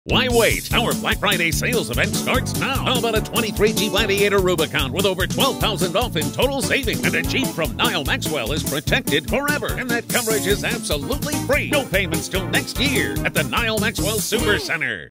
Why wait? Our Black Friday sales event starts now. How about a 23 Jeep Gladiator Rubicon with over $12,000 off in total savings? And a Jeep from Nyle Maxwell is protected forever. And that coverage is absolutely free. No payments till next year at the Nyle Maxwell Super Center.